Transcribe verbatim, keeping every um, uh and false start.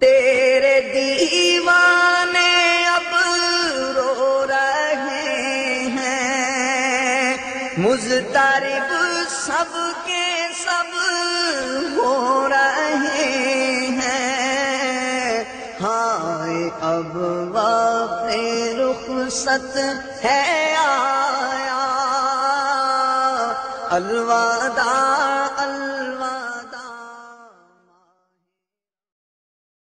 तेरे दीवाने अब रो रहे हैं, मुज़तरिब सबके सब हो रहे हैं। हाय अब वक़्ते रुख़सत है आया, अलविदा अलविदा।